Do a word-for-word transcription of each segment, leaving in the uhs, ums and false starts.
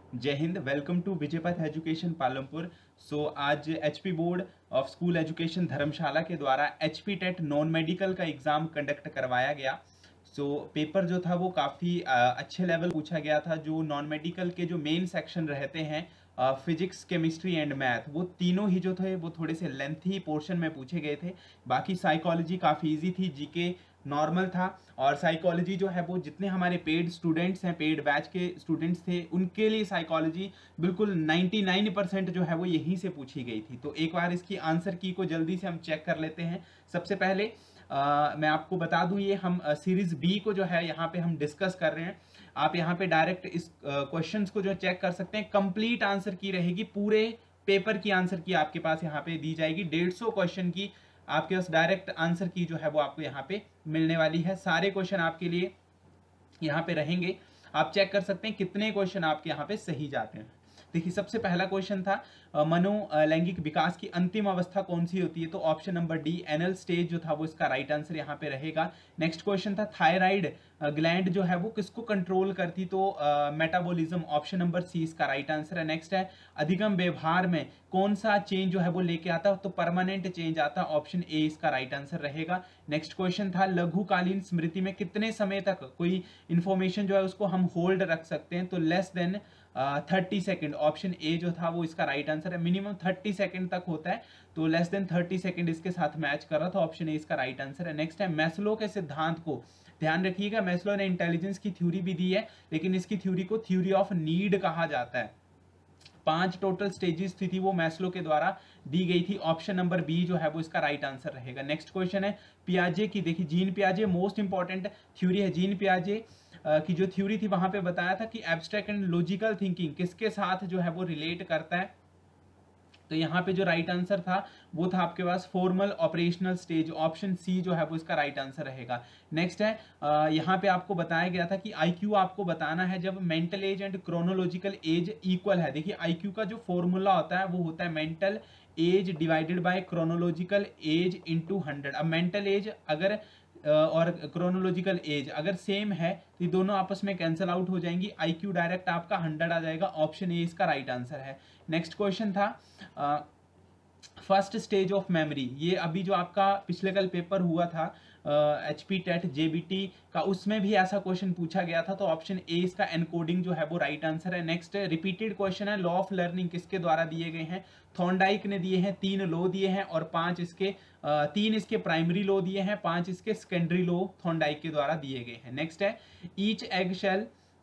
जय हिंद। Welcome to Vijaypath education Palampur. So आज HP board of school education Dharamshala के द्वारा एचपी टेट नॉन मेडिकल का एग्ज़ाम कंडक्ट करवाया गया। सो so, पेपर जो था वो काफ़ी अच्छे लेवल पूछा गया था। जो नॉन मेडिकल के जो मेन सेक्शन रहते हैं फिजिक्स, केमिस्ट्री एंड मैथ, वो तीनों ही जो थे वो थोड़े से लेंथी पोर्शन में पूछे गए थे। बाकी साइकोलॉजी काफ़ी इजी थी, जीके नॉर्मल था। और साइकोलॉजी जो है वो जितने हमारे पेड स्टूडेंट्स हैं, पेड बैच के स्टूडेंट्स थे, उनके लिए साइकोलॉजी बिल्कुल निन्यानवे परसेंट जो है वो यहीं से पूछी गई थी। तो एक बार इसकी आंसर की को जल्दी से हम चेक कर लेते हैं। सबसे पहले आ, मैं आपको बता दूं, ये हम सीरीज बी को जो है यहाँ पे हम डिस्कस कर रहे हैं। आप यहाँ पे डायरेक्ट इस क्वेश्चंस को जो चेक कर सकते हैं। कंप्लीट आंसर की रहेगी, पूरे पेपर की आंसर की आपके पास यहाँ पे दी जाएगी। डेढ़ सौ क्वेश्चन की आपके पास डायरेक्ट आंसर की जो है वो आपको यहाँ पे मिलने वाली है। सारे क्वेश्चन आपके लिए यहाँ पे रहेंगे। आप चेक कर सकते हैं कितने क्वेश्चन आपके यहाँ पे सही जाते हैं। देखिए, सबसे पहला क्वेश्चन था मनो लैंगिक विकास की अंतिम अवस्था कौन सी होती है? तो option number D anal stage जो था वो इसका राइट आंसर यहाँ पे रहेगा। नेक्स्ट क्वेश्चन था थायराइड ग्लैंड जो है वो किसको कंट्रोल करती? तो मेटाबॉलिज्म, ऑप्शन नंबर सी इसका राइट आंसर है। नेक्स्ट है अधिगम व्यवहार में कौन सा चेंज जो है वो लेके आता? तो परमानेंट चेंज आता, ऑप्शन ए इसका राइट आंसर रहेगा। नेक्स्ट क्वेश्चन था लघुकालीन स्मृति में कितने समय तक कोई इंफॉर्मेशन जो है उसको हम होल्ड रख सकते हैं? तो less than thirty second, option A जो था वो इसका राइट आंसर है। मिनिमम थर्टी सेकेंड तक होता है, तो लेस देन थर्टी सेकेंड इसके साथ मैच कर रहा था, ऑप्शन ए इसका राइट आंसर है। नेक्स्ट है मैस्लो के सिद्धांत को, ध्यान रखिएगा मैस्लो ने इंटेलिजेंस की थ्योरी भी दी है, लेकिन इसकी थ्योरी को थ्योरी ऑफ नीड कहा जाता है। पांच टोटल स्टेजेस थी, थी वो मैस्लो के द्वारा दी गई थी, ऑप्शन नंबर बी जो है वो इसका राइट आंसर रहेगा। नेक्स्ट क्वेश्चन है पियाजे की। देखिए, जीन पियाजे मोस्ट इंपॉर्टेंट थ्योरी है। जीन पियाजे की जो थ्योरी थी वहां पे बताया था कि एब्स्ट्रैक्ट एंड लॉजिकल थिंकिंग किसके साथ जो है वो रिलेट करता है? तो यहाँ पे जो राइट आंसर था वो था आपके पास formal operational stage, option C जो है वो इसका राइट आंसर रहेगा। नेक्स्ट है यहाँ पे आपको बताया गया था कि आईक्यू आपको बताना है जब mental age and chronological age equal है। देखिए, आईक्यू का जो फॉर्मूला होता है वो होता है mental age divided by chronological age into hundred. अब मेंटल एज अगर और क्रोनोलॉजिकल एज अगर सेम है तो ये दोनों आपस में कैंसिल आउट हो जाएंगी, आईक्यू डायरेक्ट आपका हंड्रेड आ जाएगा, ऑप्शन ए इसका राइट आंसर है। नेक्स्ट क्वेश्चन था फर्स्ट स्टेज ऑफ मेमोरी। ये अभी जो आपका पिछले कल पेपर हुआ था एच पी टेट जेबीटी का, उसमें भी ऐसा क्वेश्चन पूछा गया था, तो ऑप्शन ए इसका एनकोडिंग जो है वो राइट आंसर है। नेक्स्ट रिपीटेड क्वेश्चन है लॉ ऑफ लर्निंग किसके द्वारा दिए गए हैं? थॉर्नडाइक ने दिए हैं, तीन लॉ दिए हैं और पांच इसके आ, तीन इसके प्राइमरी लॉ दिए हैं, पांच इसके सेकेंडरी लॉ थॉर्नडाइक के द्वारा दिए गए हैं। नेक्स्ट है each egg cell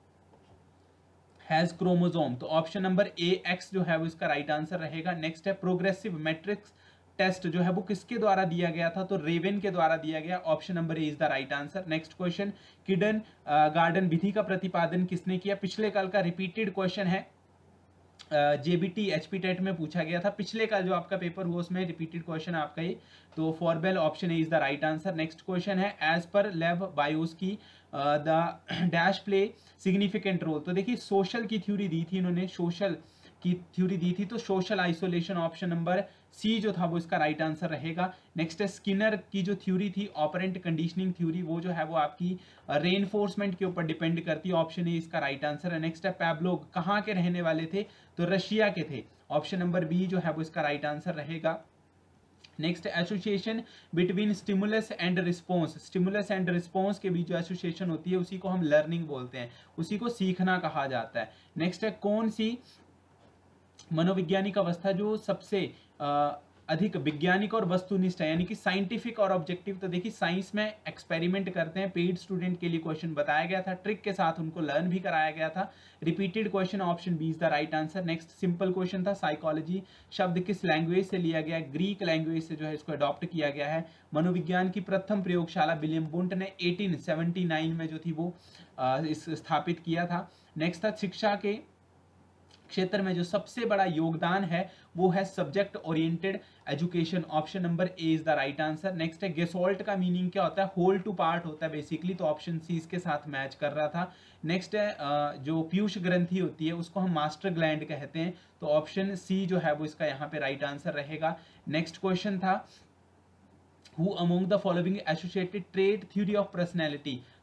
has chromosome, तो ऑप्शन नंबर ए एक्स जो है वो इसका राइट आंसर रहेगा। नेक्स्ट है प्रोग्रेसिव मैट्रिक्स टेस्ट जो है वो किसके द्वारा दिया गया था? तो रेवेन के द्वारा दिया गया, option number A is the right answer. Next question kindergarten विधि का प्रतिपादन किसने किया? पिछले कल का रिपीटेड क्वेश्चन है, जेबीटी एचपी टेट में पूछा गया था, पिछले का जो आपका पेपर हुआ उसमें रिपीटेड क्वेश्चन आपका ये, तो Froebel, option A is the right answer. Next question है एज पर लेव बायोस की the dash play significant role. तो देखिए, सोशल की थ्योरी दी थी इन्होंने, सोशल की थ्योरी दी थी, तो social isolation, option number C जो था वो इसका राइट आंसर रहेगा। नेक्स्ट है स्किनर की जो थ्योरी थी ऑपरेंट कंडीशनिंग थ्योरी, वो जो है वो आपकी रेनफोर्समेंट के ऊपर डिपेंड करती है, ऑप्शन ए इसका राइट आंसर है। नेक्स्ट है पैब्लोग कहाँ के रहने वाले थे? तो रशिया के थे, ऑप्शन नंबर बी जो है वो इसका राइट आंसर रहेगा। Next association between stimulus and response, stimulus and response के बीच जो एसोसिएशन होती है उसी को हम लर्निंग बोलते हैं, उसी को सीखना कहा जाता है। नेक्स्ट है कौन सी मनोवैज्ञानिक अवस्था जो सबसे आ, अधिक वैज्ञानिक और वस्तुनिष्ठ है, यानी कि साइंटिफिक और ऑब्जेक्टिव? तो देखिए, साइंस में एक्सपेरिमेंट करते हैं, पेड स्टूडेंट के लिए क्वेश्चन बताया गया था, ट्रिक के साथ उनको लर्न भी कराया गया था। Repeated question, option B is the right answer. Next simple question था साइकोलॉजी शब्द किस लैंग्वेज से लिया गया है? ग्रीक लैंग्वेज से जो है इसको अडॉप्ट किया गया है। मनोविज्ञान की प्रथम प्रयोगशाला विलियम बुंट ने एटीन सेवेंटी नाइन में जो थी वो आ, इस स्थापित किया था। नेक्स्ट था शिक्षा के क्षेत्र में जो सबसे बड़ा योगदान है वो है subject oriented education, option number A is the right answer. Next है गेसोल्ट का मीनिंग क्या होता है? होल टू पार्ट होता है बेसिकली, तो ऑप्शन सी इसके साथ मैच कर रहा था। नेक्स्ट है जो पीयूष ग्रंथि होती है उसको हम मास्टर ग्लैंड कहते हैं, तो ऑप्शन सी जो है वो इसका यहाँ पे राइट आंसर रहेगा। नेक्स्ट क्वेश्चन था Who among the following associated trait theory of personality?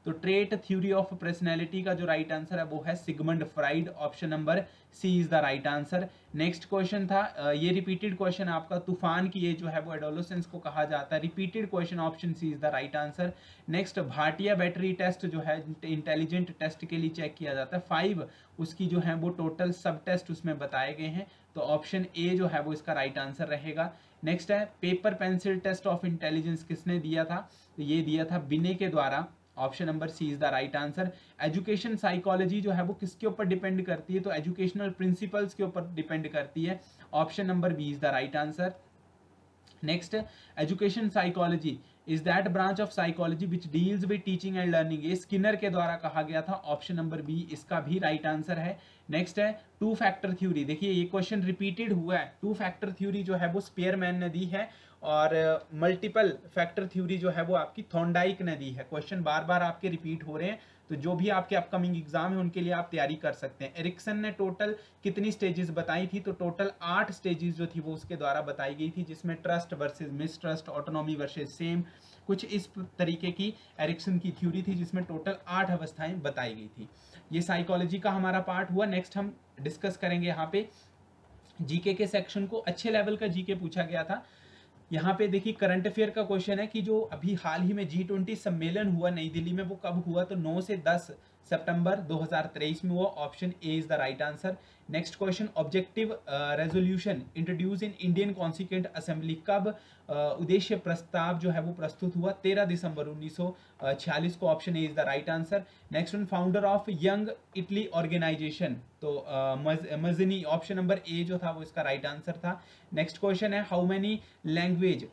तो ट्रेट थ्योरी ऑफ पर्सनैलिटी का जो राइट आंसर है वो है Sigmund Freud, option number C is the right answer. Next question था, ये रिपीटेड क्वेश्चन आपका, तूफान की एज जो है वो एडोलेसेंस को कहा जाता है, repeated question, option C is the right answer. Next Bhatia battery test जो है इंटेलिजेंट टेस्ट के लिए चेक किया जाता है, फाइव उसकी जो है वो टोटल सब टेस्ट उसमें बताए गए हैं, तो ऑप्शन ए जो है वो इसका राइट आंसर रहेगा। नेक्स्ट है paper pencil test of intelligence किसने दिया था, तो ये दिया था बिने के द्वारा, option number C is the right answer. Education psychology जो है वो किसके ऊपर डिपेंड करती है, तो एजुकेशनल प्रिंसिपल्स के ऊपर डिपेंड करती है, option number B is the right answer. Next, education psychology is that branch of psychology which deals with teaching and learning, ये स्किनर के द्वारा कहा गया था, ऑप्शन नंबर बी इसका भी राइट आंसर है। नेक्स्ट है टू फैक्टर थ्योरी, देखिए ये क्वेश्चन रिपीटेड हुआ है, टू फैक्टर थ्योरी जो है वो स्पेयरमैन ने दी है, और मल्टीपल फैक्टर थ्योरी जो है वो आपकी थॉर्नडाइक ने दी है। क्वेश्चन बार बार आपके रिपीट हो रहे हैं, तो जो भी आपके अपकमिंग एग्जाम है उनके लिए आप तैयारी कर सकते हैं। एरिक्सन ने टोटल कितनी स्टेजेस बताई थी, तो टोटल आठ स्टेजेस जो थी वो उसके द्वारा बताई गई थी, जिसमें trust versus mistrust, autonomy versus shame, कुछ इस तरीके की एरिक्सन की थ्योरी थी, जिसमें टोटल आठ अवस्थाएं बताई गई थी। ये साइकोलॉजी का हमारा पार्ट हुआ। नेक्स्ट हम डिस्कस करेंगे यहाँ पे जीके के सेक्शन को, अच्छे लेवल का जीके पूछा गया था। यहाँ पे देखिए करंट अफेयर का क्वेश्चन है कि जो अभी हाल ही में जी ट्वेंटी सम्मेलन हुआ नई दिल्ली में, वो कब हुआ, तो नौ से दस सितंबर दो हज़ार तेईस में हुआ, option A is the right answer. Next question, objective resolution introduce in Indian constituent assembly, कब उद्देश्य प्रस्ताव जो है वो प्रस्तुत हुआ, तेरह दिसंबर उन्नीस सौ छियालीस को, option A is the right answer. Next one, founder of young Italy organization, तो मजनी, ऑप्शन नंबर ए जो था वो इसका राइट आंसर था। नेक्स्ट क्वेश्चन है हाउ मेनी लैंग्वेज,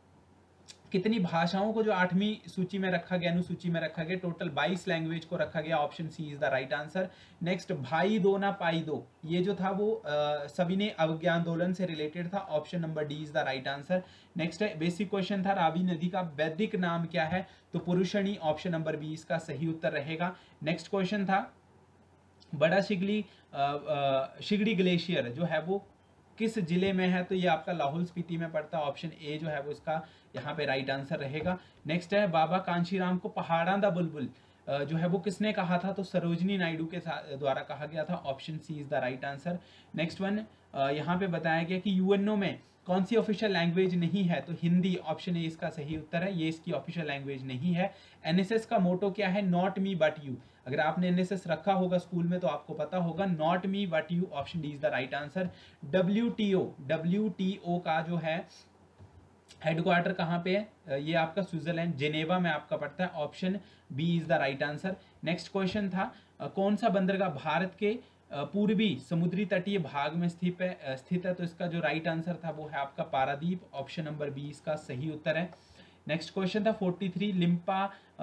कितनी भाषाओं को जो आठवीं सूची में रखा गया, अनुसूची में रखा गया, टोटल बाईस लैंग्वेज को रखा गया, option C is the right answer. Next, भाई दो ना पाई दो, ये जो था वो सविनय अवज्ञा आंदोलन से रिलेटेड था, option number D is the right answer. Next है बेसिक क्वेश्चन था, रावी नदी का वैदिक नाम क्या है, तो पुरुषणी, ऑप्शन नंबर बी इसका सही उत्तर रहेगा। नेक्स्ट क्वेश्चन था बड़ा शिगली शिगड़ी ग्लेशियर जो है वो किस जिले में है, तो ये आपका लाहौल स्पीति में पड़ता है, ऑप्शन ए जो है वो इसका यहाँ पे राइट आंसर रहेगा। नेक्स्ट है बाबा कांशीराम को पहाड़ा दा बुलबुल जो है वो किसने कहा था, तो सरोजनी नायडू के द्वारा कहा गया था, option C is the right answer. Next one, यहाँ पे बताया गया कि यूएनओ में कौन सी ऑफिशियल लैंग्वेज नहीं है, तो हिंदी, ऑप्शन ए इसका सही उत्तर है, ये इसकी ऑफिशियल लैंग्वेज नहीं है। एनएसएस का मोटो क्या है, नॉट मी बट यू, अगर आपने एनएसएस रखा होगा स्कूल में तो आपको पता होगा, not me but you, option D is the right answer. WTO, WTO का जो है हेडक्वार्टर कहाँ पे है, ये आपका स्विट्जरलैंड जेनेवा में आपका पड़ता है, option B is the right answer. Next question था कौन सा बंदरगाह भारत के पूर्वी समुद्री तटीय भाग में स्थित है स्थित है तो इसका जो राइट आंसर था वो है आपका पारादीप, ऑप्शन नंबर बी इसका सही उत्तर है। नेक्स्ट क्वेश्चन था तैंतालीस, लिम्पा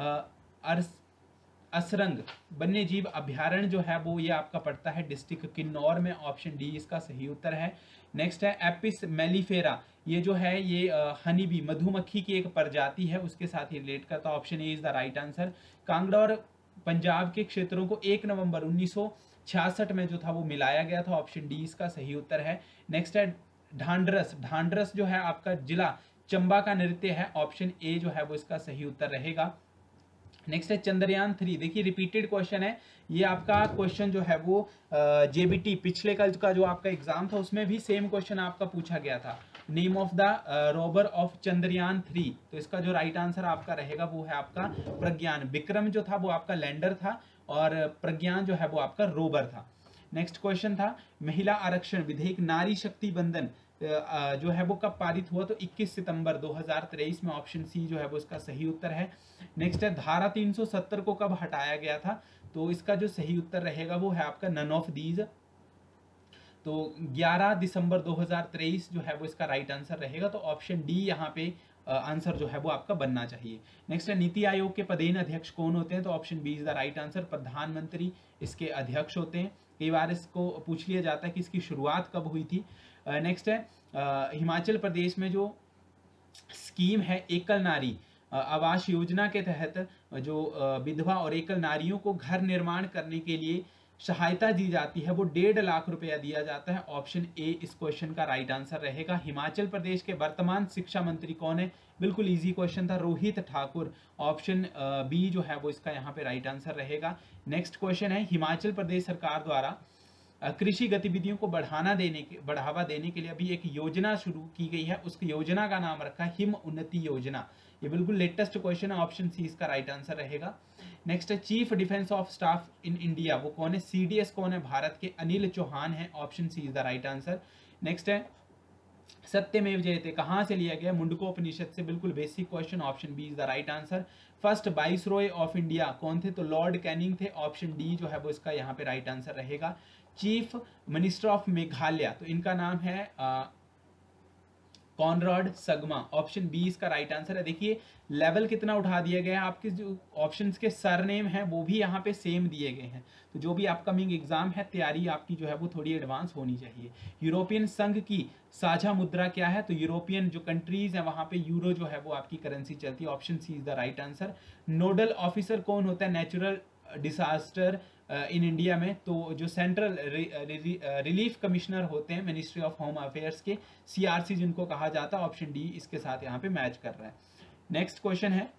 अर्स असरंग वन्य जीव अभ्यारण्य जो है वो ये आपका पड़ता है डिस्ट्रिक्ट किन्नौर में, ऑप्शन डी इसका सही उत्तर है। नेक्स्ट है एपिस मेलिफेरा, ये जो है ये हनी बी मधुमक्खी की एक प्रजाति है, उसके साथ ही रिलेट करता है, option A is the right answer. Kangra और पंजाब के क्षेत्रों को एक नवंबर उन्नीस सौ छियासठ में जो था वो मिलाया गया था, ऑप्शन डी इसका सही उत्तर है। नेक्स्ट है ढांढरस, ढांढरस जो है आपका जिला चंबा का नृत्य है, ऑप्शन ए जो है वो इसका सही उत्तर रहेगा। नेक्स्ट है चंद्रयान थ्री, देखिए रिपीटेड क्वेश्चन है, ये आपका क्वेश्चन जो है वो जेबीटी पिछले कल का जो आपका एग्जाम था उसमें भी सेम क्वेश्चन आपका पूछा गया था, name of the rover of Chandrayaan three, तो इसका जो राइट आंसर आपका रहेगा वो है आपका प्रज्ञान। विक्रम जो था वो आपका लैंडर था और प्रज्ञान जो है वो आपका रोवर था। नेक्स्ट क्वेश्चन था महिला आरक्षण विधेयक नारी शक्ति बंधन जो है वो कब पारित हुआ, तो इक्कीस सितंबर दो हज़ार तेईस में, ऑप्शन सी जो है वो इसका सही उत्तर है। नेक्स्ट है धारा तीन सौ सत्तर को कब हटाया गया था, तो इसका जो सही उत्तर रहेगा वो है आपका नन ऑफ दीज, तो ग्यारह दिसंबर दो हज़ार तेईस जो है वो इसका राइट आंसर रहेगा, तो ऑप्शन डी यहाँ पे आंसर जो है वो आपका बनना चाहिए। नेक्स्ट है नीति आयोग के पदेन अध्यक्ष कौन होते हैं, तो option B is the right answer, प्रधानमंत्री इसके अध्यक्ष होते हैं। कई बार इसको पूछ लिया जाता है कि इसकी शुरुआत कब हुई थी। नेक्स्ट है हिमाचल प्रदेश में जो स्कीम है एकल नारी आवास योजना के तहत जो विधवा और एकल नारियों को घर निर्माण करने के लिए सहायता दी जाती है वो डेढ़ लाख रुपया दिया जाता है। ऑप्शन ए इस क्वेश्चन का राइट आंसर रहेगा। हिमाचल प्रदेश के वर्तमान शिक्षा मंत्री कौन है? बिल्कुल इजी क्वेश्चन था, रोहित ठाकुर। ऑप्शन बी जो है वो इसका यहाँ पे राइट आंसर रहेगा। नेक्स्ट क्वेश्चन है, हिमाचल प्रदेश सरकार द्वारा कृषि गतिविधियों को बढ़ाना देने के बढ़ावा देने के लिए अभी एक योजना शुरू की गई है, उस योजना का नाम रखा है हिम उन्नति योजना। ये बिल्कुल लेटेस्ट क्वेश्चन है, ऑप्शन सी इसका राइट आंसर रहेगा। नेक्स्ट है, chief defence of staff in India वो कौन है? सीडीएस कौन है? भारत के अनिल चौहान है। Option C is the right answer. Next है, सत्यमेव जयते कहाँ से लिया गया? मुंडकोपनिषद से। बिल्कुल basic question, option B is the right answer. First viceroy of India कौन थे? तो लॉर्ड कैनिंग थे। ऑप्शन डी जो है वो इसका यहाँ पे राइट आंसर रहेगा। चीफ मिनिस्टर ऑफ मेघालय तो इनका नाम है आ, कॉनराड सगमा। ऑप्शन बी इसका राइट आंसर है। देखिए लेवल कितना उठा दिया गया है, आपके जो ऑप्शंस के सरनेम हैं वो भी यहाँ पे सेम दिए गए हैं। तो जो भी अपकमिंग एग्जाम है, तैयारी आपकी जो है वो थोड़ी एडवांस होनी चाहिए। यूरोपियन संघ की साझा मुद्रा क्या है? तो यूरोपियन जो कंट्रीज हैं वहाँ पे यूरो जो है वो आपकी करेंसी चलती है। Option C is the right answer. Nodal officer कौन होता है नेचुरल डिसास्टर इन इंडिया में? तो जो सेंट्रल रिलीफ कमिश्नर होते हैं मिनिस्ट्री ऑफ होम अफेयर्स के, सीआरसी जिनको कहा जाता है। ऑप्शन डी इसके साथ यहाँ पे मैच कर रहा है। नेक्स्ट क्वेश्चन है,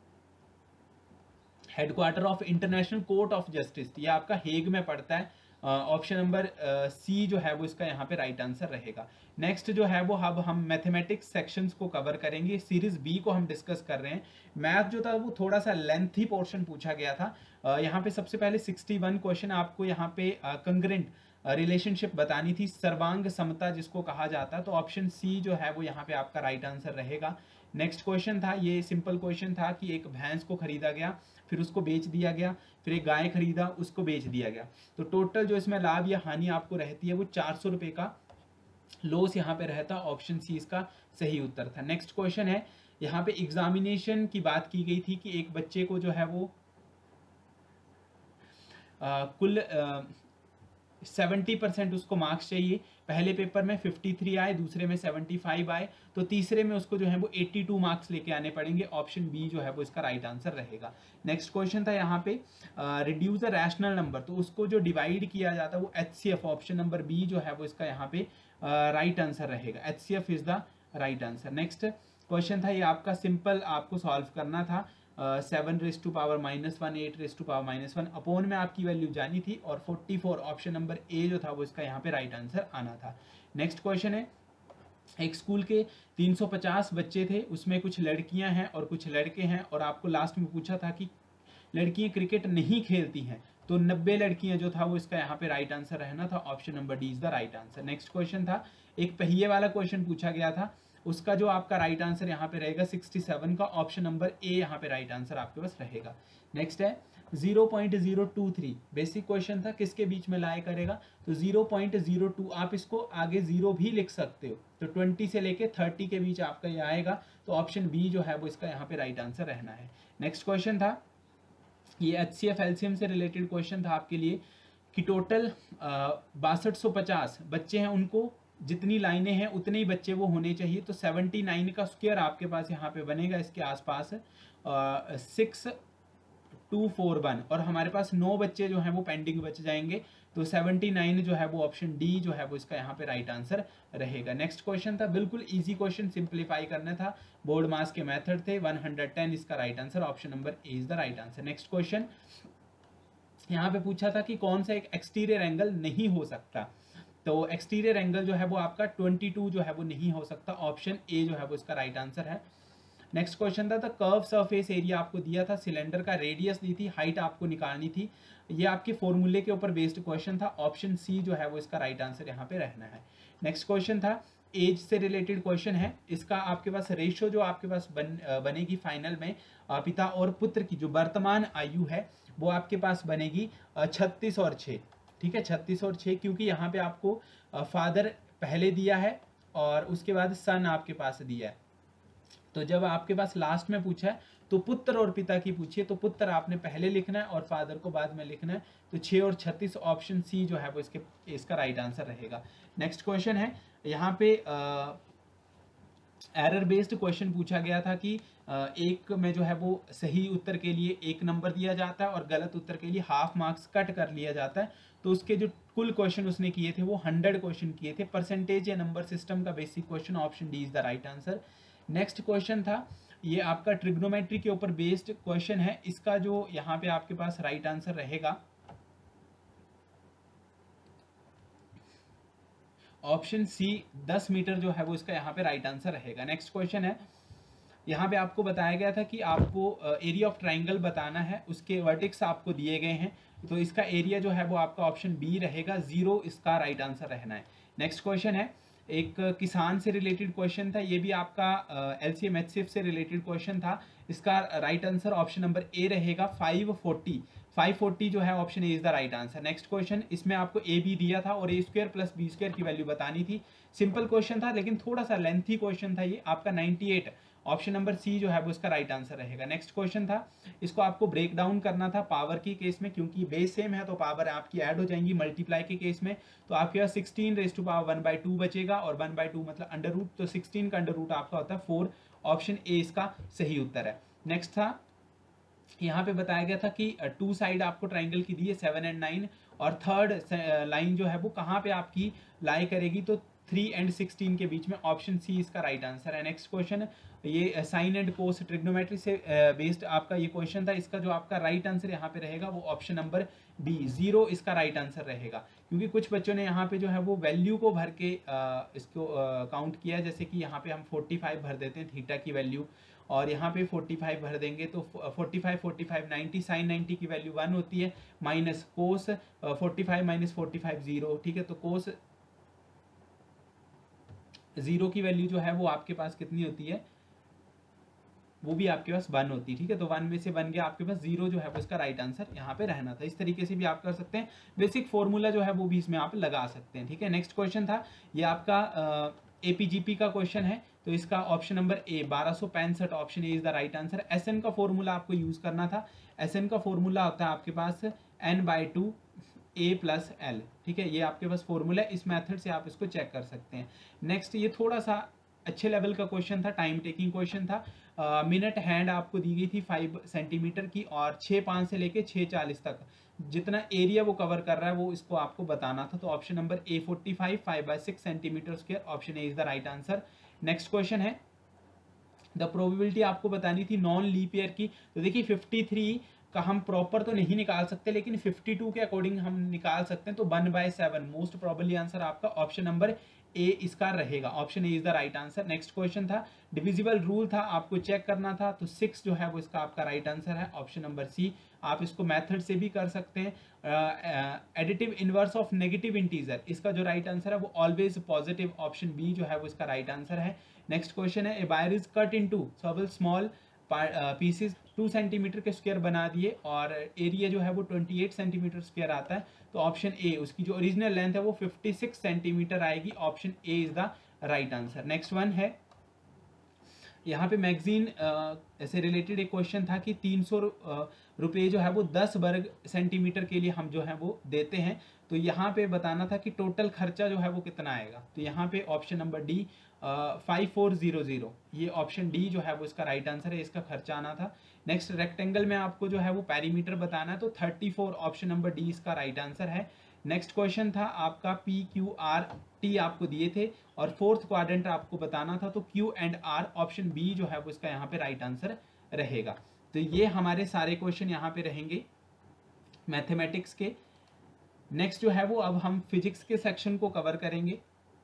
headquarter of international court of justice, ये आपका हेग में पड़ता है। ऑप्शन नंबर सी जो है वो इसका यहाँ पे राइट आंसर रहेगा। नेक्स्ट जो है वो अब हम मैथमेटिक्स सेक्शंस को कवर करेंगे। सीरीज बी को हम डिस्कस कर रहे हैं। मैथ जो था वो थोड़ा सा लेंथी पोर्शन पूछा गया था। uh, यहाँ पे सबसे पहले इकसठ क्वेश्चन आपको यहाँ पे कंग्रेंट रिलेशनशिप बतानी थी, सर्वांग समता जिसको कहा जाता है। तो ऑप्शन सी जो है वो यहाँ पे आपका राइट आंसर रहेगा। नेक्स्ट क्वेश्चन था, ये सिंपल क्वेश्चन था कि एक भैंस को खरीदा गया, फिर उसको बेच दिया गया, फिर एक गाय खरीदा, उसको बेच दिया गया। तो टोटल जो इसमें लाभ या हानि आपको रहती है वो चार सौ रुपये का लॉस यहाँ पे रहता। ऑप्शन सी इसका सही उत्तर था। नेक्स्ट क्वेश्चन है, यहाँ पे एग्जामिनेशन की बात की गई थी कि एक बच्चे को जो है वो आ, कुल आ, सेवेंटी परसेंट उसको मार्क्स चाहिए। पहले पेपर में तिरेपन आए, दूसरे में पचहत्तर आए, तो तीसरे में उसको जो है वो बयासी मार्क्स लेके आने पड़ेंगे। ऑप्शन बी जो है वो इसका राइट आंसर रहेगा। नेक्स्ट क्वेश्चन था यहाँ पे, रिड्यूस द रैशनल नंबर, तो उसको जो डिवाइड किया जाता है वो एचसीएफ। ऑप्शन नंबर बी जो है वो इसका यहाँ पे राइट आंसर रहेगा। HCF is the right answer. Next question था, ये आपका सिंपल आपको सॉल्व करना था। Seven raise to power minus one, eight raise to power minus one, upon में आपकी वैल्यू जानी थी और forty four option number A जो था वो इसका यहाँ पे राइट आंसर आना था। नेक्स्ट क्वेश्चन है, एक स्कूल के तीन सौ पचास बच्चे थे, उसमें कुछ लड़कियां हैं और कुछ लड़के हैं, और आपको लास्ट में पूछा था कि लड़कियां क्रिकेट नहीं खेलती हैं, तो नब्बे लड़कियां जो था वो इसका यहाँ पे राइट आंसर रहना था। Option number D is the right answer. Next question था, एक पहिए वाला क्वेश्चन पूछा गया था, उसका जो आपका राइट आंसर यहाँ पे रहेगा सड़सठ का। ऑप्शन नंबर ए यहाँ पे राइट आंसर आपके पास रहेगा। नेक्स्ट है zero point zero two three, basic question था, किसके बीच में लाया करेगा? तो ज़ीरो पॉइंट ज़ीरो टू, आप इसको आगे जीरो भी लिख सकते हो, तो बीस से लेके तीस के बीच आपका ये आएगा। तो ऑप्शन बी जो है वो इसका यहाँ पे राइट आंसर रहना है। नेक्स्ट क्वेश्चन था, ये एचसीएफ एलसीएम से रिलेटेड क्वेश्चन था आपके लिए कि टोटल बासठ सौ पचास बच्चे हैं, उनको जितनी लाइनें हैं उतने ही बच्चे वो होने चाहिए। तो उन्यासी का स्क्वायर आपके पास यहाँ पे बनेगा इसके आसपास सिक्स टू फोर वन, और हमारे पास नौ बच्चे जो हैं वो पेंडिंग बच जाएंगे। तो उन्यासी जो है वो ऑप्शन डी जो है वो इसका यहाँ पे राइट आंसर रहेगा। नेक्स्ट क्वेश्चन था, बिल्कुल इजी क्वेश्चन, सिंप्लीफाई करना था, बोर्ड मास के मेथड थे। वन हंड्रेड टेन इसका right answer, option number A is the right answer. Next question यहाँ पे पूछा था कि कौन सा एक एक्सटीरियर एंगल नहीं हो सकता, तो एक्सटीरियर एंगल जो है वो आपका बाईस जो है वो नहीं हो सकता। ऑप्शन ए जो है वो इसका राइट आंसर है। नेक्स्ट क्वेश्चन था, द कर्व सरफेस एरिया आपको दिया था, सिलेंडर का रेडियस दी थी, हाइट आपको निकालनी थी। ये आपके फॉर्मूले के ऊपर बेस्ड क्वेश्चन था। ऑप्शन सी जो है वो इसका राइट आंसर यहाँ पे रहना है। नेक्स्ट क्वेश्चन था, एज से रिलेटेड क्वेश्चन है, इसका आपके पास रेशियो जो आपके पास बन बनेगी फाइनल में, पिता और पुत्र की जो वर्तमान आयु है वो आपके पास बनेगी छत्तीस और छः। ठीक है, छत्तीस और छः, क्योंकि यहाँ पे आपको फादर पहले दिया है और उसके बाद सन आपके पास दिया है। तो जब आपके पास लास्ट में पूछा है तो पुत्र और पिता की पूछिए, तो पुत्र आपने पहले लिखना है और फादर को बाद में लिखना है। तो छः और छत्तीस, ऑप्शन सी जो है वो इसके इसका राइट आंसर रहेगा। नेक्स्ट क्वेश्चन है, यहाँ पे एरर बेस्ड क्वेश्चन पूछा गया था कि एक में जो है वो सही उत्तर के लिए एक नंबर दिया जाता है और गलत उत्तर के लिए हाफ मार्क्स कट कर लिया जाता है। तो उसके जो कुल क्वेश्चन उसने किए थे वो हंड्रेड क्वेश्चन किए थे। परसेंटेज या नंबर सिस्टम का basic question, option D is the right answer. Next question था, ये आपका ट्रिग्नोमेट्री के ऊपर बेस्ड क्वेश्चन है। इसका जो यहाँ पे आपके पास राइट आंसर रहेगा ऑप्शन सी, दस मीटर जो है वो इसका यहाँ पे राइट आंसर रहेगा। नेक्स्ट क्वेश्चन है, यहाँ पे आपको बताया गया था कि आपको एरिया ऑफ ट्राइंगल बताना है, उसके वर्टेक्स आपको दिए गए हैं, तो इसका एरिया जो है वो आपका ऑप्शन बी रहेगा, जीरो इसका राइट आंसर रहना है। नेक्स्ट क्वेश्चन है, एक किसान से रिलेटेड क्वेश्चन था, ये भी आपका एलसीएम एचसीएफ से रिलेटेड क्वेश्चन था। इसका right answer option number A रहेगा, फाइव फोर्टी। फाइव फोर्टी जो है option A is the right answer. Next question, इसमें आपको ए भी दिया था और A square plus B square की वैल्यू बतानी थी। सिंपल क्वेश्चन था लेकिन थोड़ा सा लेंथी क्वेश्चन था ये, आपका ninety eight, option number C जो है वो इसका राइट आंसर रहेगा। नेक्स्ट क्वेश्चन था, इसको आपको ब्रेक डाउन करना था पावर की केस में, क्योंकि बेस सेम है तो पावर आपकी ऐड हो जाएंगी मल्टीप्लाई के केस में। तो आपके पास sixteen raise to power one by two बचेगा और वन बाई टू मतलब अंडर रूट, तो सिक्सटीन का अंडर रूट आपका होता है फोर, ऑप्शन ए इसका सही उत्तर है। नेक्स्ट था, यहाँ पे बताया गया था कि टू साइड आपको ट्राइंगल की दी है सेवन एंड नाइन, और थर्ड लाइन जो है वो कहाँ पे आपकी लाई करेगी, तो थ्री एंड सिक्सटीन के बीच में, ऑप्शन सी इसका राइट आंसर है। नेक्स्ट क्वेश्चन, ये साइन एंड कोस ट्रिग्नोमेट्री से बेस्ड आपका ये क्वेश्चन था। इसका जो आपका राइट आंसर यहाँ पे रहेगा वो ऑप्शन नंबर बी, जीरो इसका राइट आंसर रहेगा। क्योंकि कुछ बच्चों ने यहाँ पे जो है वो वैल्यू को भर के आ, इसको काउंट किया, जैसे कि यहाँ पे हम फोर्टी फाइव भर देते हैं थीटा की वैल्यू, और यहाँ पे फोर्टी फाइव भर देंगे तो forty five forty five ninety, sine ninety की वैल्यू वन होती है, minus cos forty five minus forty five zero, ठीक है। तो कोस जीरो की वैल्यू जो है वो आपके पास कितनी होती है, वो भी आपके पास वन होती है, ठीक है। तो वन में से बन गया आपके पास जीरो जो है वो इसका राइट आंसर यहाँ पे रहना था। इस तरीके से भी आप कर सकते हैं, बेसिक फॉर्मूला जो है वो भी इसमें आप लगा सकते हैं, ठीक है। नेक्स्ट क्वेश्चन था, ये आपका एपीजीपी का क्वेश्चन है, तो इसका ऑप्शन नंबर ए, बारह सौ पैंसठ, option A is the right answer. S N का फॉर्मूला आपको यूज करना था। एस एन का फॉर्मूला होता है आपके पास N by two A plus L, ठीक है। ये आपके पास फॉर्मूला है, इस मेथड से आप इसको चेक कर सकते हैं। नेक्स्ट, ये थोड़ा सा अच्छे लेवल का क्वेश्चन था, टाइम टेकिंग क्वेश्चन था। मिनट uh, हैंड आपको दी गई थी फाइव सेंटीमीटर की, और छः पाँच से लेके छः चालीस तक जितना एरिया वो कवर कर रहा है वो इसको आपको बताना था। तो option number A forty five, five by six centimetre square, option A is the right answer. Next question है, द प्रोबेबिलिटी आपको बतानी थी नॉन लीप ईयर की। तो देखिए फिफ्टी थ्री का हम प्रॉपर तो नहीं निकाल सकते, लेकिन फिफ्टी टू के अकॉर्डिंग हम निकाल सकते हैं। तो one by seven, most probably answer आपका ऑप्शन नंबर ए इसका रहेगा, option A is the right answer. Next question था, डिविजिबल रूल था, आपको चेक करना था, तो सिक्स जो है वो इसका आपका राइट आंसर है, ऑप्शन नंबर सी। आप इसको मेथड से भी कर सकते हैं। Additive inverse of negative integer, इसका जो राइट आंसर है वो ऑलवेज पॉजिटिव, ऑप्शन बी जो है वो इसका राइट आंसर है। नेक्स्ट क्वेश्चन है, a wire is cut into several small pieces, two centimetre के स्क्वायर बना दिए और एरिया जो है वो ट्वेंटी एट सेंटीमीटर स्क्वायर आता है। तो ऑप्शन ए, उसकी जो ओरिजिनल लेंथ है वो फिफ्टी सिक्स सेंटीमीटर आएगी, option A is the right answer. Next one है, यहाँ पे मैगजीन ऐसे रिलेटेड एक क्वेश्चन था कि तीन सौ रुपये जो है वो दस वर्ग सेंटीमीटर के लिए हम जो है वो देते हैं। तो यहाँ पे बताना था कि टोटल खर्चा जो है वो कितना आएगा। तो यहाँ पे option number D five four zero zero, ये ऑप्शन डी जो है वो इसका राइट आंसर है, इसका खर्चा आना था। नेक्स्ट, रेक्टेंगल में आपको जो है वो पैरीमीटर बताना है, तो thirty four, option number D इसका राइट आंसर है। नेक्स्ट क्वेश्चन था आपका पी क्यू आर टी आपको दिए थे और फोर्थ क्वाड्रेंट आपको बताना था, तो Q and R, option B जो है वो इसका यहाँ पे राइट आंसर रहेगा। तो ये हमारे सारे क्वेश्चन यहाँ पे रहेंगे मैथमेटिक्स के। नेक्स्ट जो है वो अब हम फिजिक्स के सेक्शन को कवर करेंगे।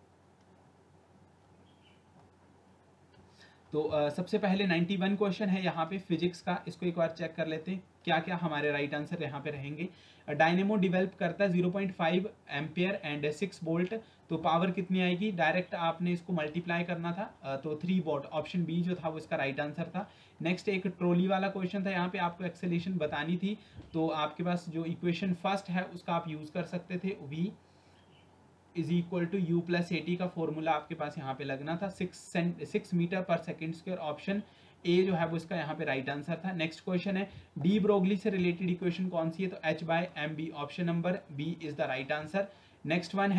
तो uh, सबसे पहले नाइन्टी वन क्वेश्चन है यहाँ पे फिजिक्स का, इसको एक बार चेक कर लेते हैं क्या क्या हमारे राइट आंसर यहाँ पे रहेंगे। डायनेमो डिवेल्प करता है zero point five ampere and six volt, तो पावर कितनी आएगी, डायरेक्ट आपने इसको मल्टीप्लाई करना था, तो थ्री वॉट, ऑप्शन बी जो था वो इसका राइट आंसर था। नेक्स्ट एक ट्रॉली वाला क्वेश्चन था, यहाँ पे आपको एक्सेलेरेशन बतानी थी, तो आपके पास जो इक्वेशन फर्स्ट है उसका आप यूज कर सकते थे, V is equal to U plus AT का फॉर्मूला आपके पास यहाँ पे लगना था, six six metre per second square, option A जो है वो इसका यहाँ पे राइट आंसर था। नेक्स्ट क्वेश्चन है, डी ब्रोगली से रिलेटेड इक्वेशन कौन सी है, तो H by M B, option number B is the right answer. Next one है,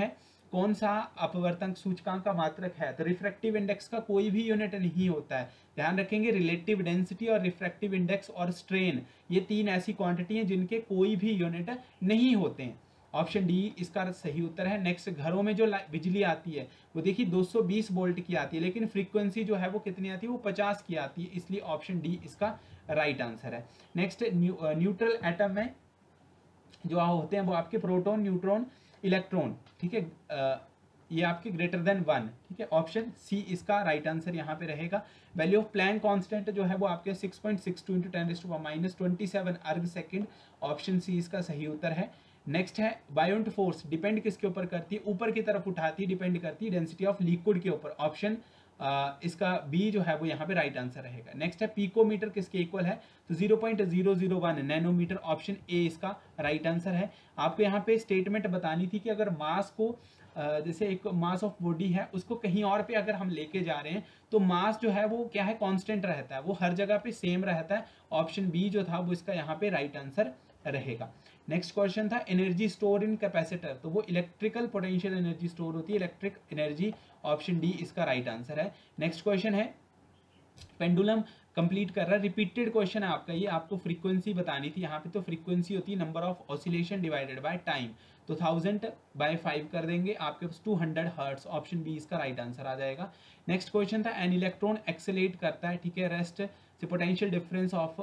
कौन सा अपवर्तक सूचकांक का मात्रक है, तो रिफ्रैक्टिव इंडेक्स का कोई भी यूनिट नहीं होता है। ध्यान रखेंगे, रिलेटिव डेंसिटी और रिफ्रैक्टिव इंडेक्स और स्ट्रेन, ये तीन ऐसी क्वांटिटी हैं जिनके कोई भी यूनिट नहीं होते हैं। ऑप्शन डी इसका सही उत्तर है। नेक्स्ट, घरों में जो बिजली आती है वो देखिए दो सौ बीस वोल्ट की आती है, लेकिन फ्रीक्वेंसी जो है वो कितनी आती है, वो पचास की आती है, इसलिए ऑप्शन डी इसका राइट आंसर है। नेक्स्ट, न्यूट्रल एटम में जो होते हैं वो आपके प्रोटॉन, न्यूट्रॉन, इलेक्ट्रॉन, ठीक है, ये आपके ग्रेटर देन वन, ठीक है, ऑप्शन सी इसका राइट आंसर यहाँ पे रहेगा। वैल्यू ऑफ प्लैंक कांस्टेंट जो है वो आपके six point six two into ten raise to minus twenty seven erg second, option C इसका सही उत्तर है। नेक्स्ट है, बायोंट फोर्स डिपेंड किसके ऊपर करती है, ऊपर की तरफ उठाती है, डिपेंड करती है डेंसिटी ऑफ लिक्विड के ऊपर, ऑप्शन इसका बी जो है वो यहाँ पे राइट आंसर रहेगा। नेक्स्ट है, पीकोमीटर किसके इक्वल है, तो zero point zero zero one nanometre, option A इसका राइट आंसर है। आपको यहाँ पे स्टेटमेंट बतानी थी कि अगर मास को जैसे एक मास ऑफ बॉडी है उसको कहीं और पे अगर हम लेके जा रहे हैं तो मास जो है वो क्या है, कांस्टेंट रहता है, वो हर जगह पे सेम रहता है, ऑप्शन बी जो था वो इसका यहाँ पे राइट आंसर रहेगा। नेक्स्ट क्वेश्चन था, एनर्जी स्टोर इन कैपेसिटर, तो वो इलेक्ट्रिकल पोटेंशियल एनर्जी स्टोर होती है, इलेक्ट्रिक एनर्जी, ऑप्शन डी इसका राइट आंसर है। नेक्स्ट क्वेश्चन है, पेंडुलम कंप्लीट कर रहा है, रिपीटेड क्वेश्चन है आपका ये, आपको फ्रीक्वेंसी बतानी थी यहाँ पे, तो फ्रीक्वेंसी होती है number of oscillation divided by time, तो थाउजेंड बाय फाइव कर देंगे, आपके पास two hundred hertz, option B इसका राइट आंसर आ जाएगा। नेक्स्ट क्वेश्चन था, एन इलेक्ट्रॉन एक्सेलेरेट करता है, ठीक है, रेस्ट से potential difference of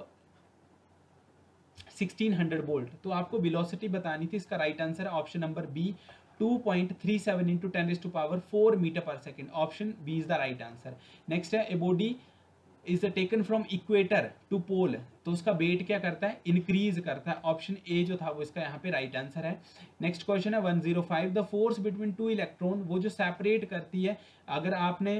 sixteen hundred volt, तो आपको वेलोसिटी बतानी थी, इसका राइट आंसर है option number B two point three seven into ten raise to power four metre per second, option B is the right answer. Next है, a body is taken from equator to pole, तो उसका wait क्या करता है, increase करता है, option A जो था वो इसका यहाँ पे राइट आंसर है। नेक्स्ट क्वेश्चन है one zero five, the force between two electron, वो जो सेपरेट करती है, अगर आपने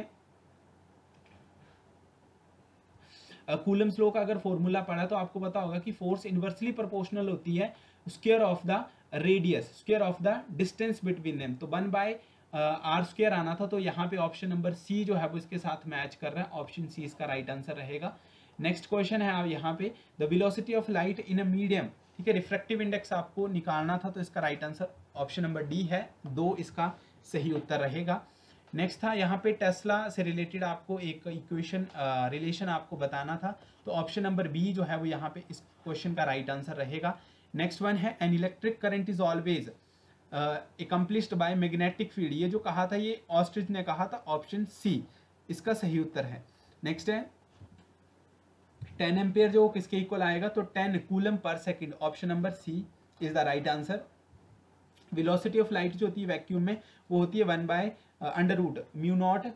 कूलम्स लॉ का अगर फॉर्मूला पढ़ा तो आपको पता होगा कि फोर्स इनवर्सली प्रोपोर्शनल होती है square of the radius, square of the distance between them, तो वन बाय आर स्क्वायर आना था, तो यहाँ पे ऑप्शन नंबर सी जो है वो इसके साथ मैच कर रहा है, ऑप्शन सी इसका राइट आंसर रहेगा। नेक्स्ट क्वेश्चन है आप यहाँ पे, the velocity of light in a medium, ठीक है, रिफ्रैक्टिव इंडेक्स आपको निकालना था, तो इसका right answer option number D है, दो इसका सही उत्तर रहेगा। नेक्स्ट था यहाँ पे, टेस्ला से रिलेटेड आपको एक इक्वेशन रिलेशन आपको बताना था, तो ऑप्शन नंबर बी जो है वो यहाँ पे इस क्वेश्चन का राइट आंसर रहेगा। नेक्स्ट वन है, an electric current is always accomplished by magnetic field, ये जो कहा था ये ऑस्ट्रिच ने कहा था, ऑप्शन सी इसका सही उत्तर है। नेक्स्ट है, टेन एम्पियर जो किसके इक्वल आएगा, तो ten coulomb per second, option number C is the right answer. Velocity of light जो होती है वैक्यूम में वो होती है one by under root mu naught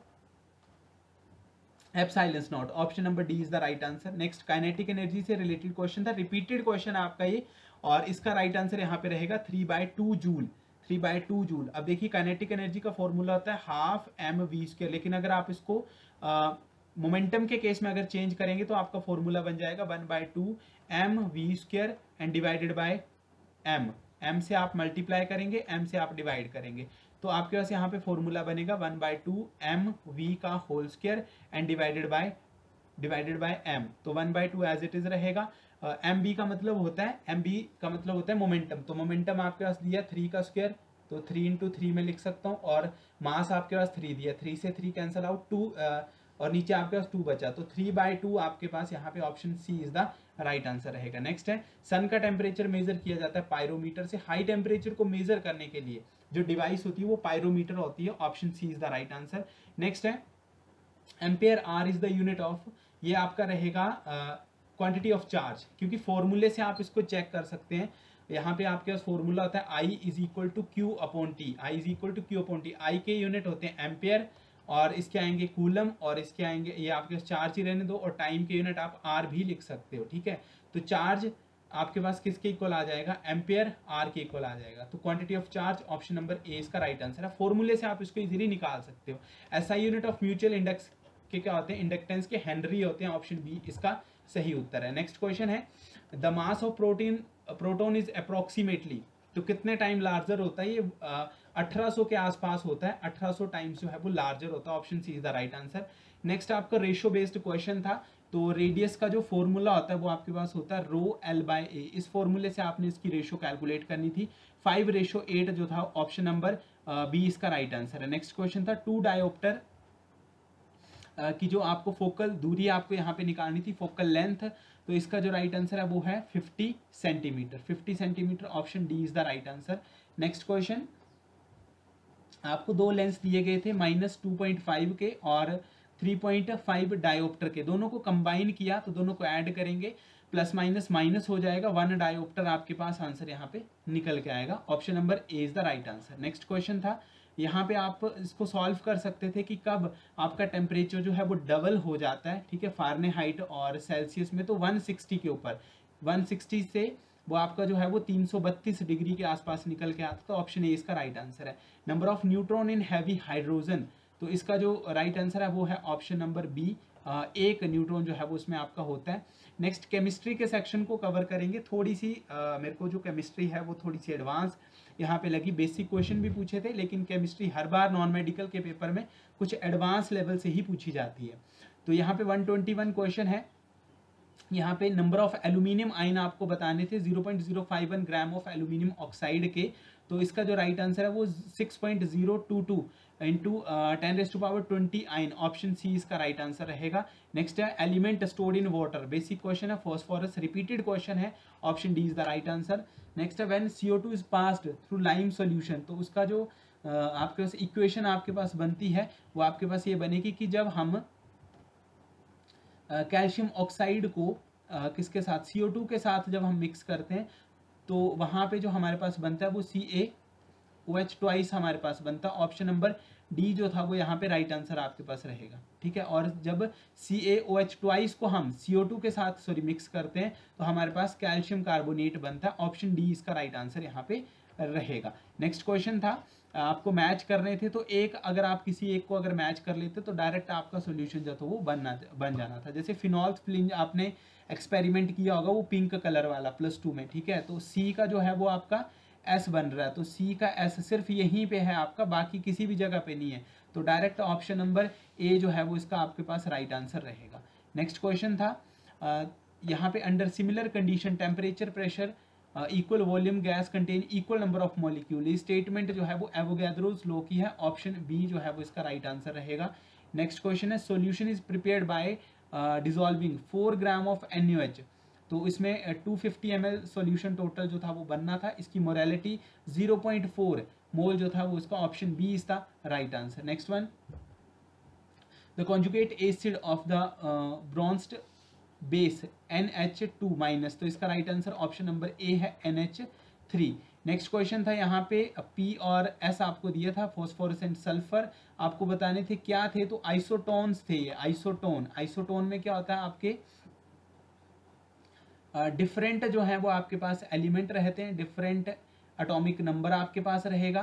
epsilon naught, option number D is the right answer. Next, kinetic energy से related question था, repeated question है आपका ये, और इसका राइट आंसर यहाँ पे रहेगा three by two joule, three by two joule. अब देखिए काइनेटिक एनर्जी का फॉर्मूला होता है हाफ एम वी स्क्वायर, लेकिन अगर आप इसको मोमेंटम के केस में अगर चेंज करेंगे तो आपका फॉर्मूला बन जाएगा one by two M V square and divided by M, M से आप मल्टीप्लाई करेंगे, एम से आप डिवाइड करेंगे, तो आपके पास यहाँ पे फॉर्मूला बनेगा one by two M V का whole square and divided by divided by M, तो one by two as it is रहेगा। एम बी का मतलब होता है, एम बी का मतलब होता है मोमेंटम, तो मोमेंटम आपके पास दिया थ्री का स्क्वायर, तो थ्री इंटू थ्री में लिख सकता हूँ, और मास आपके पास थ्री दिया, थ्री से थ्री कैंसिल आउट, टू और नीचे आपके पास टू बचा, तो थ्री बाय टू आपके पास यहाँ पे option C is the right answer रहेगा। नेक्स्ट है, सन का टेम्परेचर मेजर किया जाता है पायरोमीटर से, हाई टेम्परेचर को मेजर करने के लिए जो डिवाइस होती है वो पायरोमीटर होती है, option C is the right answer. Next है, ampere hour is the unit of, ये आपका रहेगा क्वांटिटी ऑफ चार्ज, क्योंकि फॉर्मूले से आप इसको चेक कर सकते हैं, यहाँ पे आपके पास फॉर्मूला होता है I is equal to Q upon T, I is equal to Q upon T, I के यूनिट होते हैं एम्पेयर, और इसके आएंगे कूलम, और इसके आएंगे, ये आपके पास चार्ज ही रहने दो, और टाइम के यूनिट आप आर भी लिख सकते हो, ठीक है, तो चार्ज आपके पास किसके इक्वल आ जाएगा, एम्पेयर आर के इक्वल आ जाएगा, तो quantity of charge option number A इसका राइट आंसर है। फॉर्मूले से आप इसको इजीली निकाल सकते हो। SI unit of mutual index के क्या होते हैं, इंडक्टेंस के हेनरी होते हैं, ऑप्शन बी इसका सही उत्तर है। नेक्स्ट क्वेश्चन है, the mass of protein proton is approximately, तो कितने टाइम लार्जर होता है, ये अठारह सौ के आसपास होता है, अठारह सौ टाइम्स जो है वो लार्जर होता है, option C is the right answer. Next आपका रेशियो बेस्ड क्वेश्चन था तो रेडियस का जो फॉर्मूला होता है वो आपके पास होता है रो एल बाय ए। इस फॉर्मूले से आपने इसकी रेशो कैलकुलेट करनी थी। फाइव रेशो एट जो था ऑप्शन नंबर बी इसका राइट आंसर है। नेक्स्ट क्वेश्चन था टू डायोप्टर की जो आपको फोकल दूरी आपको यहाँ पे निकालनी थी, फोकल लेंथ, तो इसका जो राइट आंसर है वो है fifty centimetre. Fifty centimetre option D is the right answer. Next question, आपको दो लेंस दिए गए थे माइनस टू पॉइंट फाइव के और थ्री पॉइंट फाइव डायोप्टर के, दोनों को कंबाइन किया तो दोनों को ऐड करेंगे, प्लस माइनस माइनस हो जाएगा, वन डायोप्टर आपके पास आंसर यहाँ पे निकल के आएगा। Option number A is the right answer. Next question था, यहाँ पे आप इसको सॉल्व कर सकते थे कि कब आपका टेम्परेचर जो है वो डबल हो जाता है, ठीक है, फारेनहाइट और सेल्सियस में, तो वन सिक्सटी के ऊपर, वन सिक्सटी से वो आपका जो है वो तीन सौ बत्तीस डिग्री के आसपास निकल के आता, तो ऑप्शन ए इसका राइट आंसर है। Number of neutron in heavy hydrogen, तो इसका जो राइट आंसर है वो है ऑप्शन नंबर बी, एक न्यूट्रॉन जो है वो उसमें आपका होता है। नेक्स्ट केमिस्ट्री के सेक्शन को कवर करेंगे। थोड़ी सी आ, मेरे को जो केमिस्ट्री है वो थोड़ी सी एडवांस यहाँ पे लगी, बेसिक क्वेश्चन भी पूछे थे, लेकिन केमिस्ट्री हर बार नॉन मेडिकल के पेपर में कुछ एडवांस लेवल से ही पूछी जाती है। तो यहाँ पे वन ट्वेंटी वन क्वेश्चन है। यहाँ पे नंबर ऑफ एल्यूमिनियम आयन आपको बताने थे, zero point zero five one gram of aluminium oxide के, तो इसका जो राइट आंसर है वो six point zero two two into ten raise to power twenty ion, option C इसका राइट आंसर रहेगा। नेक्स्ट है element stored in water, basic question है, फॉस्फोरस, रिपीटेड क्वेश्चन है, option D is the right answer. Next है when C O two is passed through lime solution, तो उसका जो uh, आपके पास इक्वेशन आपके पास बनती है वो आपके पास ये बनेगी कि जब हम कैल्शियम uh, ऑक्साइड को uh, किसके साथ, सी ओ टू के साथ जब हम मिक्स करते हैं तो वहाँ पे जो हमारे पास बनता है वो सी ए ओ एच ट्वाइस हमारे पास बनता है, ऑप्शन नंबर डी जो था वो यहाँ पे राइट आंसर आपके पास रहेगा, ठीक है। और जब सी ए ओ एच ट्वाइस को हम सी ओ टू के साथ सॉरी मिक्स करते हैं तो हमारे पास कैल्शियम कार्बोनेट बनता है, ऑप्शन डी इसका राइट आंसर यहाँ पे रहेगा। नेक्स्ट क्वेश्चन था, आपको मैच करने थे, तो एक अगर आप किसी एक को अगर मैच कर लेते तो डायरेक्ट आपका सोल्यूशन जो था वो बनना बन जाना था। जैसे फिनॉल फ्लिंज आपने एक्सपेरिमेंट किया होगा वो पिंक कलर वाला प्लस टू में, ठीक है, तो सी का जो है वो आपका एस बन रहा है, तो सी का एस सिर्फ यहीं पे है आपका, बाकी किसी भी जगह पे नहीं है, तो डायरेक्ट ऑप्शन नंबर ए जो है वो इसका आपके पास राइट आंसर रहेगा। नेक्स्ट क्वेश्चन था, आ, यहाँ पे under similar condition temperature pressure equal volume gas contain equal number of molecule, ये स्टेटमेंट जो है वो एवोगैड्रोस लॉ की है, ऑप्शन बी जो है वो इसका राइट आंसर रहेगा। नेक्स्ट क्वेश्चन है solution is prepared by dissolving four gram of N U H, तो इसमें two fifty M L solution total जो था वो बनना था, इसकी molarity zero point four mole जो था वो इसका option B is the right answer. Next one, the conjugate acid of the Bronsted base N H two minus, तो इसका राइट आंसर ऑप्शन नंबर ए है N H three. Next question था यहाँ पे पी और एस आपको दिया था, फॉस्फोरस एंड सल्फर, आपको बताने थे क्या थे, तो आइसोटोन्स थे ये, आइसोटोन, आइसोटोन में क्या होता है आपके डिफरेंट uh, जो है वो आपके पास एलिमेंट रहते हैं, डिफरेंट एटॉमिक नंबर आपके पास रहेगा,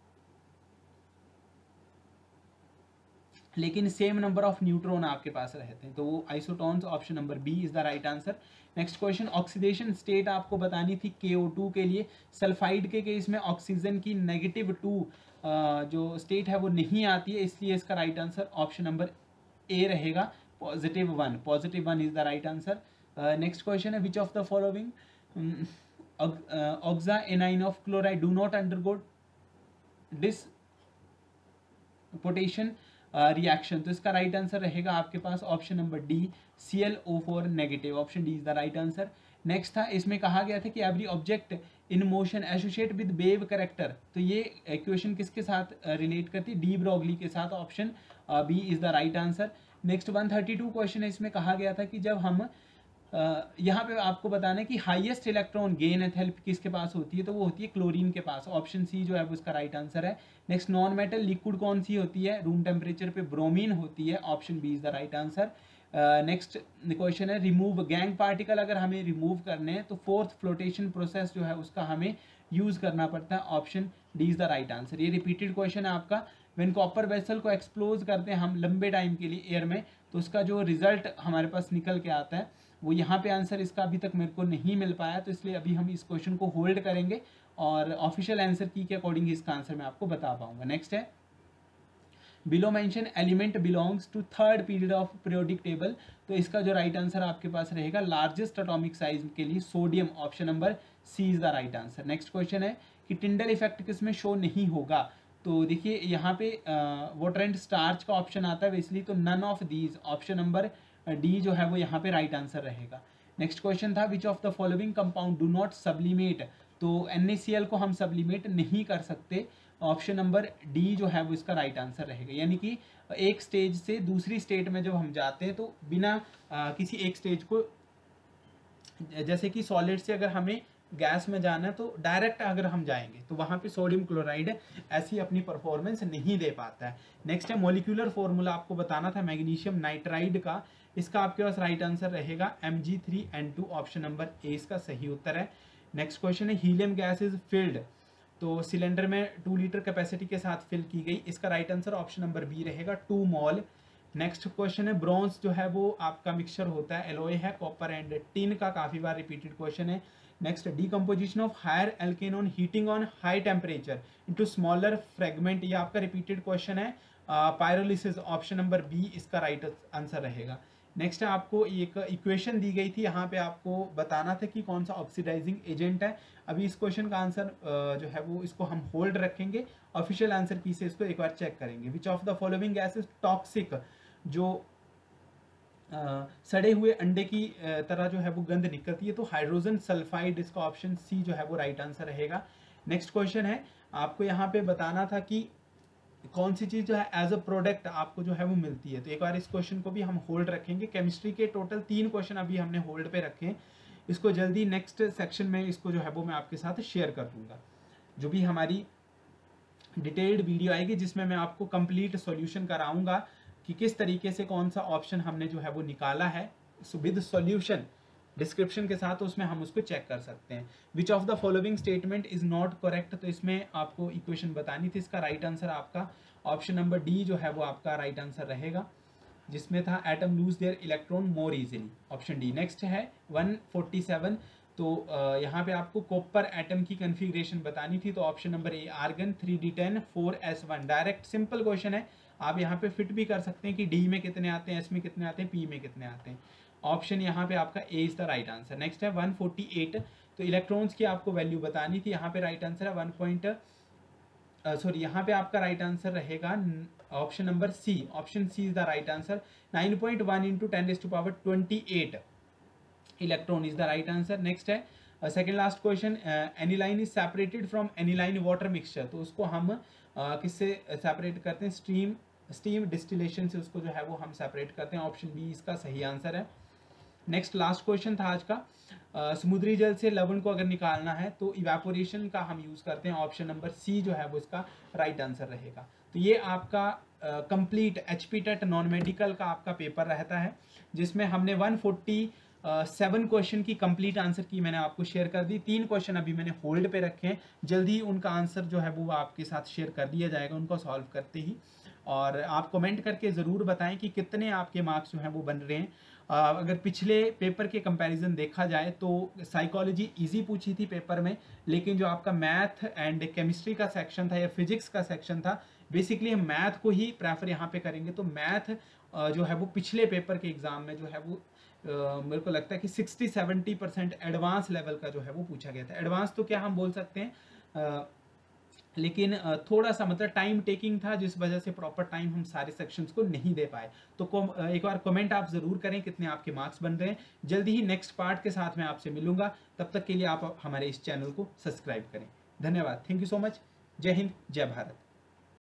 लेकिन सेम नंबर ऑफ न्यूट्रॉन आपके पास रहते हैं, तो वो isotones, option number B is the right answer. Next question, oxidation state आपको बतानी थी के ओ टू के लिए, सल्फाइड के केस में ऑक्सीजन की नेगेटिव टू जो स्टेट है वो नहीं आती है, इसलिए इसका right answer option number A रहेगा, positive one, positive one is the right answer. Next question है which of the following oxa anion of chloride do not undergo disproportionation reaction, तो इसका राइट आंसर रहेगा आपके पास option number D, C L O four negative, option D is the right answer. Next था, इसमें कहा गया था कि every object in motion associate with wave character, तो ये इक्वेशन किसके साथ रिलेट uh, करती है, डी ब्रॉगली के साथ, option B is the right answer. Next one thirty two question है, इसमें कहा गया था कि जब हम Uh, यहाँ पे आपको बताना है कि हाईएस्ट इलेक्ट्रॉन गेन एंथैल्पी किसके पास होती है, तो वो होती है क्लोरीन के पास, ऑप्शन सी जो है वो उसका राइट आंसर है। नेक्स्ट, नॉन मेटल लिक्विड कौन सी होती है, रूम टेम्परेचर पे ब्रोमीन होती है, option B is the right answer. Next question है रिमूव गैंग पार्टिकल, अगर हमें रिमूव करने हैं तो फोर्थ फ्लोटेशन प्रोसेस जो है उसका हमें यूज करना पड़ता है, option D is the right answer. ये रिपीटेड क्वेश्चन है आपका, व्हेन कॉपर वेसल को एक्सप्लोज करते हैं हम लंबे टाइम के लिए एयर में, तो उसका जो रिजल्ट हमारे पास निकल के आता है वो यहाँ पे आंसर इसका अभी तक मेरे को नहीं मिल पाया, तो इसलिए अभी हम इस क्वेश्चन को होल्ड करेंगे और ऑफिशियल आंसर की के अकॉर्डिंग इसका आंसर मैं आपको बता पाऊंगा। नेक्स्ट है below mention element belongs to third period of periodic table, तो इसका जो राइट आंसर आपके पास रहेगा लार्जेस्ट एटॉमिक साइज के लिए sodium, option number C is the right answer. Next question है कि टिंडल इफेक्ट किसमें शो नहीं होगा, तो देखिए यहाँ पे वाटर एंड स्टार्च का ऑप्शन आता है बेसिकली, तो none of these, option number D जो है वो यहाँ पे राइट आंसर रहेगा। नेक्स्ट क्वेश्चन था which of the following compound do not sublimate, तो एन ए सी एल को हम सब्लिमेट नहीं कर सकते, ऑप्शन नंबर डी जो है वो इसका राइट आंसर रहेगा। यानी कि एक स्टेज से दूसरी स्टेट में जब हम जाते हैं तो बिना आ, किसी एक स्टेज को, जैसे कि सॉलिड से अगर हमें गैस में जाना है तो डायरेक्ट अगर हम जाएंगे तो वहाँ पे सोडियम क्लोराइड ऐसी अपनी परफॉर्मेंस नहीं दे पाता है। नेक्स्ट है मॉलिक्यूलर फॉर्मूला आपको बताना था मैग्नीशियम नाइट्राइड का, इसका आपके पास राइट आंसर रहेगा M G three N two, option number A इसका सही उत्तर है। नेक्स्ट क्वेश्चन है हीलियम गैस इज फिल्ड, तो सिलेंडर में टू लीटर कैपेसिटी के साथ फिल की गई, इसका right answer option number B रहेगा टू मॉल। नेक्स्ट क्वेश्चन है ब्रॉन्ज जो है वो आपका मिक्सचर होता है, एलोय है कॉपर एंड टिन का, काफी बार रिपीटेड क्वेश्चन है। Next decomposition of higher alkane on heating on high temperature into smaller fragment, ये आपका रिपीटेड क्वेश्चन है, पायरोलिसिस, ऑप्शन नंबर बी इसका राइट आंसर रहेगा। नेक्स्ट है आपको एक इक्वेशन दी गई थी, यहाँ पे आपको बताना था कि कौन सा ऑक्सीडाइजिंग एजेंट है। अभी इस क्वेश्चन का आंसर जो है वो इसको हम होल्ड रखेंगे, ऑफिशियल आंसर की से इसको एक बार चेक करेंगे। Which of the following gas is toxic, जो आ, सड़े हुए अंडे की तरह जो है वो गंध निकलती है, तो हाइड्रोजन सल्फाइड, इसका ऑप्शन सी जो है वो राइट आंसर रहेगा। नेक्स्ट क्वेश्चन है आपको यहाँ पे बताना था कि कौन सी चीज़ जो है एज अ प्रोडक्ट आपको जो है वो मिलती है, तो एक बार इस क्वेश्चन को भी हम होल्ड रखेंगे। केमिस्ट्री के टोटल तीन क्वेश्चन अभी हमने होल्ड पे रखे हैं, इसको जल्दी नेक्स्ट सेक्शन में इसको जो है वो मैं आपके साथ शेयर कर दूंगा, जो भी हमारी डिटेल्ड वीडियो आएगी जिसमें मैं आपको कंप्लीट सॉल्यूशन कराऊंगा कि किस तरीके से कौन सा ऑप्शन हमने जो है वो निकाला है विद सॉल्यूशन डिस्क्रिप्शन के साथ, तो उसमें हम उसको चेक कर सकते हैं। Which of the following statement is not correct, तो इसमें आपको इक्वेशन बतानी थी, इसका राइट आंसर आपका ऑप्शन नंबर डी जो है वो आपका राइट आंसर रहेगा, जिसमें था atom lose their electron more easily, option D. Next है वन फोर्टी सेवन, तो यहाँ पे आपको कॉपर एटम की कन्फिग्रेशन बतानी थी, तो option number A argon three D ten four S one, direct simple question है, आप यहाँ पे फिट भी कर सकते हैं कि डी में कितने आते हैं, एस में कितने आते हैं, पी में कितने आते हैं, ऑप्शन यहाँ पे आपका A is the right answer. Next है वन फोर्टी एट, तो इलेक्ट्रॉन्स की आपको वैल्यू बतानी थी, यहाँ पे राइट आंसर है वन पॉइंट सॉरी यहाँ पे आपका राइट आंसर रहेगा option number C, option C is the right answer, nine point one into ten raise to power twenty eight electron is the right answer. Next है second last question, aniline is separated from aniline water mixture, तो उसको हम uh, किससे separate करते हैं, steam steam distillation से उसको जो है वो हम सेपरेट करते हैं, ऑप्शन बी इसका सही आंसर है। नेक्स्ट लास्ट क्वेश्चन था आज का, uh, समुद्री जल से लवण को अगर निकालना है तो इवेपोरेशन का हम यूज़ करते हैं, ऑप्शन नंबर सी जो है वो इसका राइट आंसर रहेगा। तो ये आपका complete H P TET non medical का आपका पेपर रहता है, जिसमें हमने वन फोर्टी सेवन क्वेश्चन की कंप्लीट आंसर की मैंने आपको शेयर कर दी, तीन क्वेश्चन अभी मैंने होल्ड पे रखे हैं, जल्दी उनका आंसर जो है वो आपके साथ शेयर कर दिया जाएगा उनको सॉल्व करते ही। और आप कमेंट करके ज़रूर बताएं कि कितने आपके मार्क्स जो हैं वो बन रहे हैं। अगर पिछले पेपर के कंपैरिजन देखा जाए तो साइकोलॉजी इजी पूछी थी पेपर में, लेकिन जो आपका मैथ एंड केमिस्ट्री का सेक्शन था या फिजिक्स का सेक्शन था, बेसिकली हम मैथ को ही प्रेफर यहाँ पे करेंगे। तो मैथ जो है वो पिछले पेपर के एग्ज़ाम में जो है वो Uh, मेरे को लगता है कि sixty seventy percent advance level का जो है वो पूछा गया था। एडवांस तो क्या हम बोल सकते हैं, uh, लेकिन uh, थोड़ा सा मतलब टाइम टेकिंग था, जिस वजह से प्रॉपर टाइम हम सारे सेक्शंस को नहीं दे पाए। तो uh, एक बार कमेंट आप ज़रूर करें कितने आपके मार्क्स बन रहे हैं। जल्दी ही नेक्स्ट पार्ट के साथ मैं आपसे मिलूंगा, तब तक के लिए आप हमारे इस चैनल को सब्सक्राइब करें। धन्यवाद, थैंक यू सो मच। जय हिंद, जय भारत।